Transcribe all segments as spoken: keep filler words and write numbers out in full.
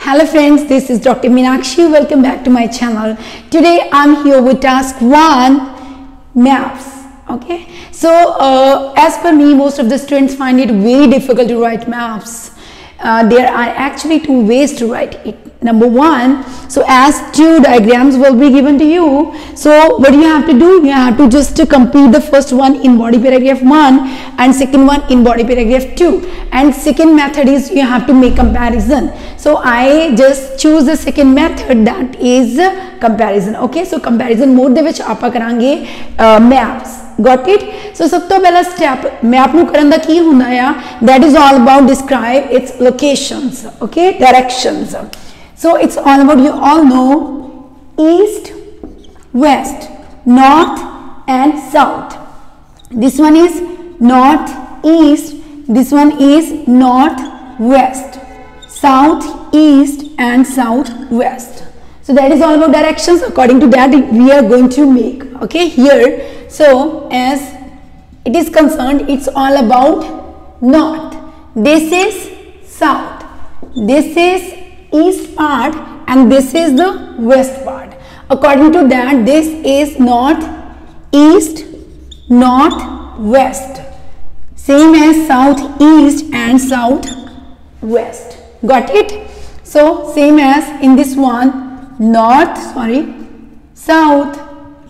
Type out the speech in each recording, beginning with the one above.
Hello friends, this is Doctor Meenakshi. Welcome back to my channel. Today I'm here with task one, maps. Okay, so uh, as per me, most of the students find it very difficult to write maps. Uh, there are actually two ways to write it. Number one, so as two diagrams will be given to you, so what you have to do, you have to just to complete the first one in body paragraph one and second one in body paragraph two, and second method is you have to make comparison. So I just choose the second method, that is comparison. Okay, so comparison mode de vich aapa karange uh, maps. Got it? So सब तो पहला step map nu karan da की होना है, that is all about describe its locations. Okay, directions. So it's all about, you all know, east, west, north and south. This one is north east, this one is north west, south east and south west. So that is all about directions. According to that we are going to make. Okay, here, so as it is concerned, it's all about north, this is south, this is east part and this is the west part. According to that, this is north east, north west, same as south east and south west. Got it? So same as in this one, north, sorry, south,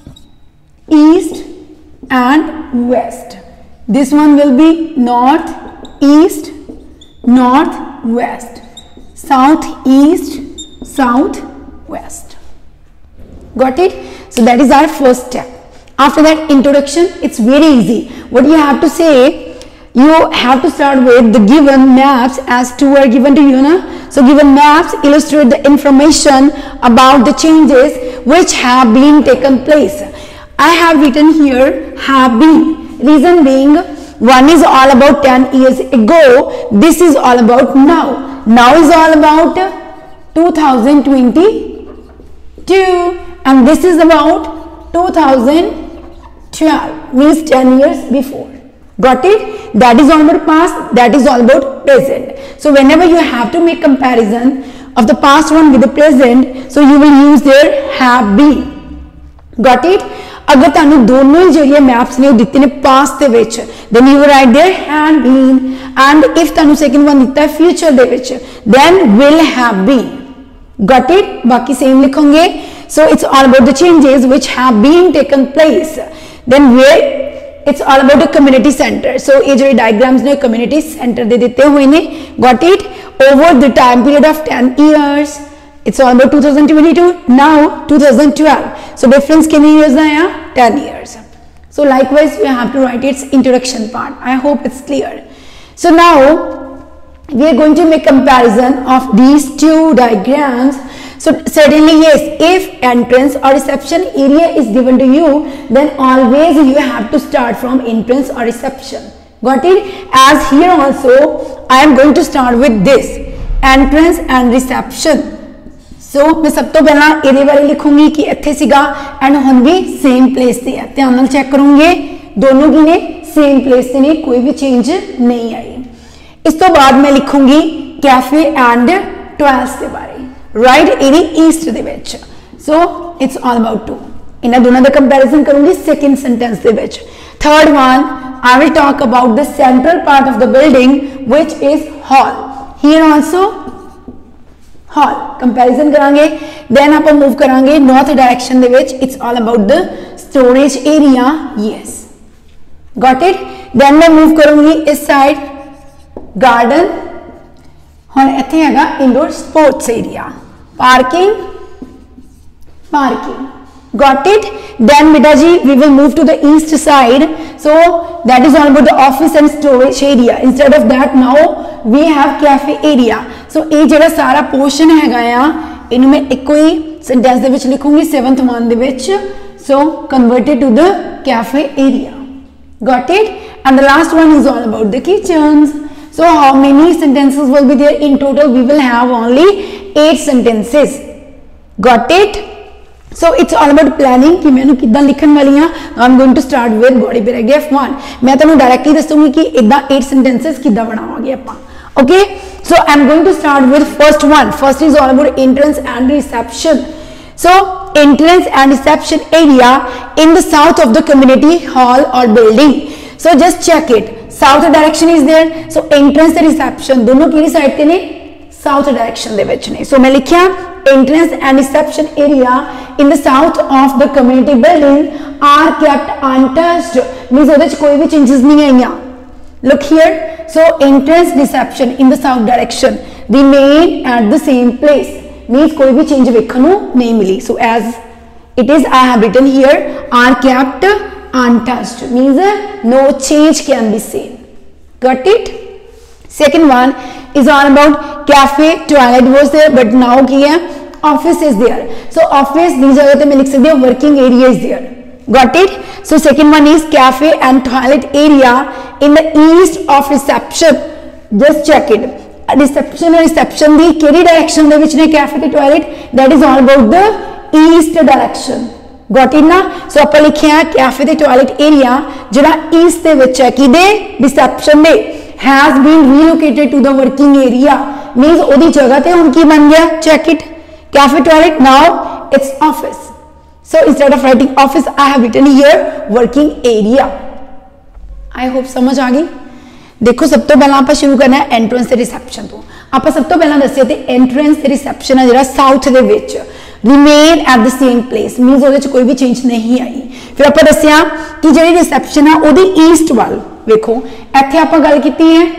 east and west. This one will be north east, north west, south east, south west. Got it? So that is our first step. After that, introduction, it's very easy. What you have to say, you have to start with the given maps, as two are given to you, na? So given maps illustrate the information about the changes which have been taken place. I have written here have been. Reason being, one is all about ten years ago, this is all about now. Now is all about two thousand twenty-two and this is about two thousand twelve, means ten years before. Got it? That is all about past, that is all about present. So whenever you have to make comparison of the past one with the present, so you will use their have been. Got it? अगर तानू दोनों ही जो maps ने दिते ने past दे विच, then you will write there had been, and if तानू second one दिता है future दे विच, then will have been. Got it? बाकी same लिखोगे. So it's all about the changes which have been taken place. Then where it's all about the community center. So ये जो diagrams ने community center दे देते हुए ने. Got it? Over the time period of ten years. It's all about two thousand twenty-two, now two thousand twelve. So difference कितने years है? ten years. So likewise we have to write its introduction part. I hope it's clear. So now we are going to make comparison of these two diagrams. So certainly yes, if entrance or reception area is given to you, then always you have to start from entrance or reception. Got it? As here also I am going to start with this, entrance and reception. So so, मैं सब तो पहला ये बारे लिखूंगी कि इत्थे सीगा एंड हुण भी सेम प्लेस से है, ध्यान नाल चेक करूंगे दोनों की ने सेम प्लेस से ने, कोई भी चेंज नहीं आई. इस तो बाद मैं लिखूंगी कैफे एंड ट्वेल्स के बारे, राइट, एरी ईस्ट दे विच. So it's all about two, इन्हां दोनों दा कंपैरिजन करूंगी सेकंड सेंटेंस दे विच. Third one, I will talk about the central part of the building which is hall. Here also hall comparison करांगे. देन आप मूव करांगे नॉर्थ डायरेक्शन दे विच, it's all about the storage area. Yes, got it. Then मैं move करूंगी इस side garden, हुण इत्थे हैगा indoor sports area, parking, parking. Got it? Then beta ji, we will move to the east side. So that is all about the office and storage area. Instead of that, now we have cafe area. So ये जरा सारा portion है गाया, इन्हें मैं एक कोई sentence दे विच लिखूंगी seventh one they which. So converted to the cafe area. Got it? And the last one is all about the kitchens. So how many sentences will be there in total? We will have only eight sentences. Got it? So it's all about planning कि मैंने कितना लिखन वाली हाँ. I'm going to start with body paragraph one. मैं तुम्हें directly दसूँगी कि इतना eight sentences कितना बनावांगे अपना. Okay, so I'm going to start with first one. First is all about entrance and reception. So entrance and reception area in the south of the community hall or building. So just check it. South direction is there. So entrance and reception दोनों किस side पे ने? South direction दे विच ने. So मैं लिखिया entrance and reception area in the south of the community building are kept untouched. Means उधर कोई भी changes नहीं है यहाँ. Look here. So entrance reception in the south direction remain at the same place. Means कोई भी change देखने नहीं मिली. So as it is, I have written here are kept untouched. Means no change can be seen. Got it? Second one is all about cafe. Toilet was there, but now क्या है? Office is there. So office दी जगह पे मैं लिख सकती हूँ working area is there. Got it? So second one is cafe and toilet area in the east of reception. Just check it. Reception और reception दी केरी direction दे विच ने cafe ते toilet. That is all about the east direction. Got it ना? So अपन लिखे हैं cafe ते toilet area जरा east दे विच है कि दे reception they has been relocated to the working area. Means ओदी जगह ते उनकी बन गया. Check it. Cafe toilet now it's office. So instead of writing office, I have written here working area. I hope समझ आ गई. देखो सब तो पहला आप शुरू करना है एंट्रेंस से रिसेप्शन तो आप सब तो पहला दसिया थे एंट्रेंस से रिसेप्शन है जरा साउथ दे विच remain at the same place means ਉਹਦੇ ਚ ਕੋਈ ਵੀ ਚੇਂਜ ਨਹੀਂ ਆਈ ਫਿਰ ਆਪਾਂ ਦੱਸਿਆ ਕਿ ਜਿਹੜੀ ਰਿਸੈਪਸ਼ਨ ਆ ਉਹਦੀ ਈਸਟ ਵੱਲ ਵੇਖੋ ਇੱਥੇ ਆਪਾਂ ਗੱਲ ਕੀਤੀ ਹੈ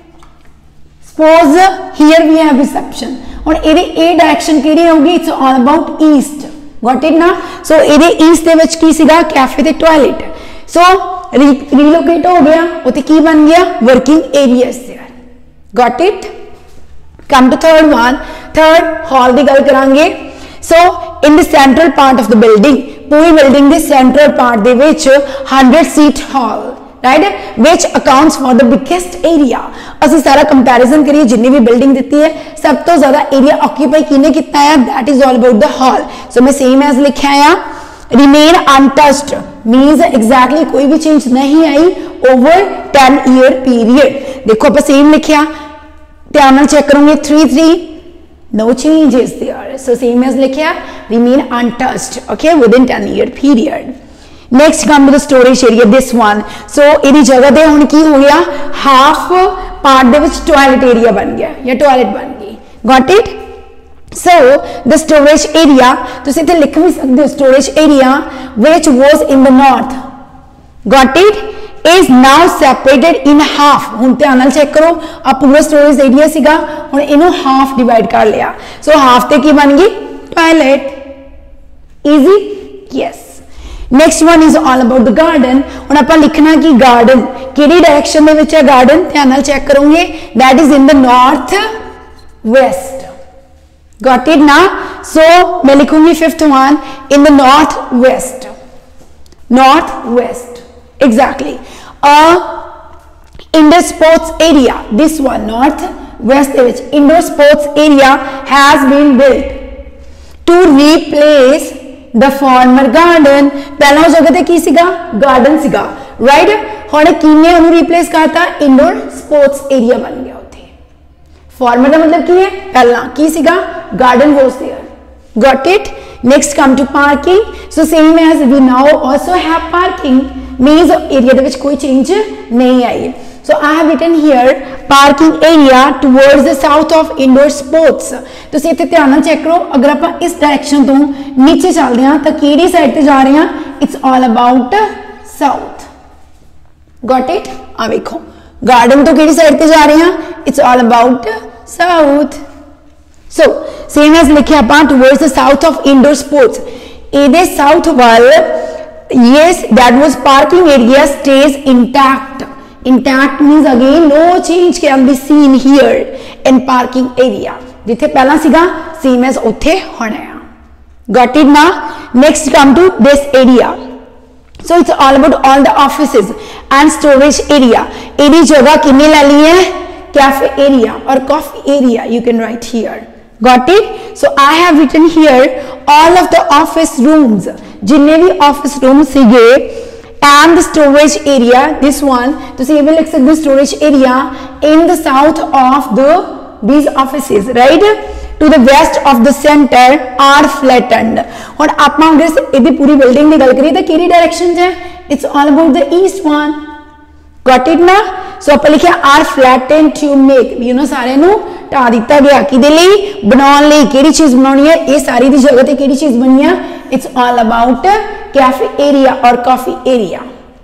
suppose here we have reception ਹੁਣ ਇਹਦੀ ਇਹ ਡਾਇਰੈਕਸ਼ਨ ਕਿਹੜੀ ਹੋਊਗੀ it's all about east got it ना सो ਇਹਦੇ ਈਸਟ ਦੇ ਵਿੱਚ ਕੀ ਸੀਗਾ ਕੈਫੇ ਤੇ ਟਾਇਲਟ ਸੋ ਰੀਲੋਕੇਟ ਹੋ ਗਿਆ ਉੱਥੇ ਕੀ ਬਣ ਗਿਆ working areas there got it come to third one third hall ਦੀ ਗੱਲ ਕਰਾਂਗੇ so in the central part of the building पूरी बिल्डिंग ਦੇ सेंट्रल पार्ट ਦੇ ਵਿੱਚ hundred seat hall right which accounts for the biggest area ਅਸੀਂ ਸਾਰਾ comparison करिए जिन्नी भी बिल्डिंग ਦਿੱਤੀ है सब तो ज्यादा एरिया ऑक्यूपाई किने कितना है that is all about the hall so मैं सेम एज लिखा है remain untouched means exactly कोई भी चेंज नहीं आई over टेन ईयर पीरियड देखो आप सेम लिखा ध्यान नाल चेक करोगे three three no changes there so same as लिखा remain untouched okay within ten year period next come to the storage area this one so ਇਹਦੀ ਜਗ੍ਹਾ ਤੇ ਹੁਣ ਕੀ ਹੋ ਗਿਆ ਹਾਫ ਪਾर्ट ਦੇ ਵਿੱਚ ਟਾਇਲਟ ਏਰੀਆ ਬਣ ਗਿਆ ਜਾਂ ਟਾਇਲਟ ਬਣ ਗਈ got it so the storage area ਤੁਸੀਂ ਇੱਥੇ ਲਿਖ ਵੀ ਸਕਦੇ ਹੋ storage area which was in the north got it is now separated in half ਹੁਣ ਧਿਆਨ ਨਾਲ ਚੈੱਕ ਕਰੋ ਆ ਪੂਰਾ स्टोरेज एरिया ਸੀਗਾ ਹੁਣ ਇਹਨੂੰ ਹਾਫ ਡਿਵਾਈਡ ਕਰ ਲਿਆ ਸੋ ਹਾਫ ਤੇ ਕੀ ਬਣ ਗਈ toilet easy yes next one is all about the garden ਹੁਣ ਆਪਾਂ ਲਿਖਣਾ ਕਿ ਗਾਰਡਨ ਕਿਹੜੀ ਡਾਇਰੈਕਸ਼ਨ ਦੇ ਵਿੱਚ ਹੈ ਗਾਰਡਨ ਧਿਆਨ ਨਾਲ ਚੈੱਕ ਕਰੋਗੇ that is in the north west got it ना सो मैं लिखूंगी fifth one in the north west north west exactly a indoor sports area this one north west ਦੇ ਵਿੱਚ indoor sports area has been built to replace the former garden पहला जगह ते की सीगा गार्डन सीगा राइट हुण किने ओनु रिप्लेस करता इंडोर स्पोर्ट्स एरिया बन गया उथे फॉर्मर का मतलब की है पहला की सीगा garden was there got it next come to parking so same as we now also have parking means area दे विच कोई चेंज नहीं आई so I have written here parking area towards the south of indoor sports ਤੁਸੀਂ ਇੱਥੇ ਧਿਆਨ ਨਾਲ check ਕਰੋ ਅਗਰ ਆਪਾਂ ਇਸ ਡਾਇਰੈਕਸ਼ਨ ਤੋਂ ਨੀਚੇ ਚੱਲਦੇ ਹਾਂ ਤਾਂ ਕਿਹੜੀ ਸਾਈਡ ਤੇ ਜਾ ਰਹੇ ਹਾਂ it's all about south got it ਆ ਵੇਖੋ ਗਾਰਡਨ ਤੋਂ ਕਿਹੜੀ ਸਾਈਡ ਤੇ ਜਾ ਰਹੇ ਹਾਂ it's all about south so same as ਲਿਖਿਆ ਆਪਾਂ towards the south of indoor sports ਇਹਦੇ ਸਾਊਥ ਵੱਲ yes that was parking area stays intact intact means again no change can be seen here in parking area जिथे पहला सीगा same as उथे होना है got it now next come to this area so it's all about all the offices and storage area एडी जगह किन्नी ले ली है cafe area or coffee area you can write here got it so I have written here all of the office rooms जिन्ने भी office rooms सीगे and the storage area, this one ਤੁਸੀਂ ਇਹ ਵੀ ਲਿਖ ਸਕਦੇ storage area in the south of the these offices, right, to the west of the center are flattened. ਹੁਣ ਆਪਾਂ ਅਗਰ ਇਹਦੀ ਪੂਰੀ ਬਿਲਡਿੰਗ ਦੀ ਗੱਲ ਕਰੀਏ ਤਾਂ ਕਿਹੜੀ ਡਾਇਰੈਕਸ਼ਨ 'ਚ ਹੈ? it's all about the east one. got it ਨਾ? ਸੋ ਆਪਾਂ ਲਿਖਿਆ are flattened to make, you know ਸਾਰਿਆਂ ਨੂੰ ਢਾ ਦਿੱਤਾ ਗਿਆ ਕਿਹਦੇ ਲਈ? ਬਣਾਉਣ ਲਈ। ਕਿਹੜੀ ਚੀਜ਼ ਬਣਾਉਣੀ ਹੈ? ਇਹ ਸਾਰੀ ਦੀ ਜਗ੍ਹਾ ਤੇ ਕਿਹੜੀ ਚੀਜ਼ ਬਣੀ ਆ? it's all about cafe area or coffee area.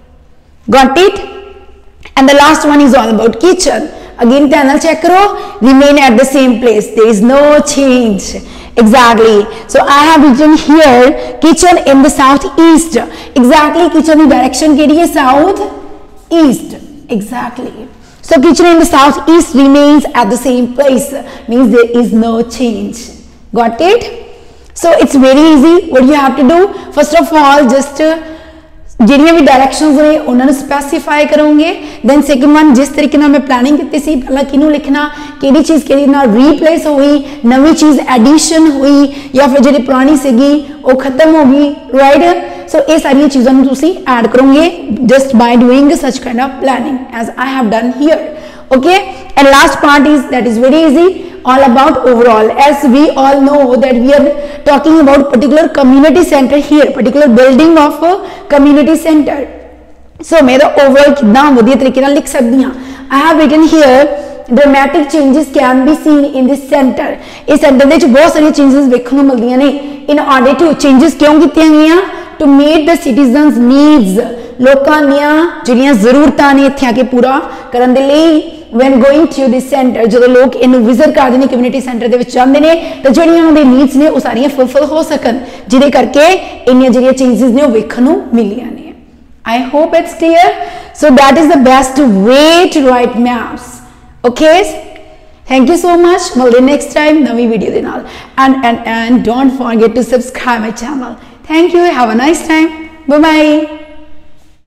got it? and the last one is all about kitchen. again ਧਿਆਨ ਨਾਲ ਚੈੱਕ ਕਰੋ, remain at the same place, there is no change. exactly, so I have written here kitchen in the southeast. exactly, kitchen the direction ਕਿਹੜੀ ਹੈ? south east. exactly, so kitchen in the southeast remains at the same place, means there is no change. got it? so it's very easy. what you have to do, first of all, just ਜਿਹੜੀਆਂ ਵੀ directions ਨੇ ਉਹਨਾਂ ਨੂੰ specify ਕਰੋਗੇ। Then second one, ਜਿਸ ਤਰੀਕੇ ਨਾਲ ਮੈਂ planning ਕੀਤੀ ਸੀ, ਪਹਿਲਾਂ ਕਿਹਨੂੰ ਲਿਖਣਾ, ਕਿਹੜੀ ਚੀਜ਼ ਕਿਹੜੀ ਨਾਲ ਰੀਪਲੇਸ ਹੋਈ, ਨਵੀਂ ਚੀਜ਼ ਐਡੀਸ਼ਨ ਹੋਈ ਜਾਂ ਫਿਰ ਜਿਹੜੀ ਪੁਰਾਣੀ ਸੀਗੀ ਉਹ ਖਤਮ ਹੋ ਗਈ, ਰਾਈਟ। ਸੋ ਇਹ ਸਾਰੀਆਂ ਚੀਜ਼ਾਂ ਨੂੰ ਤੁਸੀਂ ਐਡ ਕਰੋਗੇ just by doing such kind of planning as I have done here. okay, and last part is that is very easy, all about overall. as we all know that we are talking about particular community center here, particular building of a community center. so मैं तो overall कितना वधिया तरीके नाल लिख सकदी हां। I have written here dramatic changes can be seen in this center. इस सेंटर ਦੇ ਵਿੱਚ ਬਹੁਤ ਸਾਰੀਆਂ ਚੇਂजेस ਵੇਖਣ ਨੂੰ ਮਿਲਦੀਆਂ ਨੇ। in order to changes ਕਿਉਂ ਕੀਤੀਆਂ ਗਈਆਂ? to meet the citizens needs, ਲੋਕਾਂ ਦੀਆਂ ਜਿਹੜੀਆਂ ਜ਼ਰੂਰਤਾਂ ਨੇ ਇੱਥੇ ਆ ਕੇ ਪੂਰਾ ਕਰਨ ਦੇ ਲਈ। when going to this center, ਜਦੋਂ ਲੋਕ ਇਹਨੂੰ ਵਿਜ਼ਿਟ ਕਰਦੇ ਨੇ, ਕਮਿਊਨਿਟੀ ਸੈਂਟਰ ਦੇ ਵਿੱਚ ਜਾਂਦੇ ਨੇ, ਤਾਂ ਜਿਹੜੀਆਂ ਉਹਨਾਂ ਦੇ ਨੀਡਸ ਨੇ ਉਹ ਸਾਰੀਆਂ ਫੁੱਲਫਿਲ ਹੋ ਸਕਣ, ਜਿਹਦੇ ਕਰਕੇ ਇੰਨੀਆਂ ਜਿਹੜੀਆਂ ਚੇਂजेस ਨੇ ਉਹ ਵੇਖਣ ਨੂੰ ਮਿਲੀਆਂ ਨੇ। I hope it's clear. so that is the best way to write maps. okay, thank you so much. ਮਿਲਦੇ next time ਨਵੀਂ ਵੀਡੀਓ ਦੇ ਨਾਲ, and and and don't forget to subscribe my channel. thank you, have a nice time, bye bye.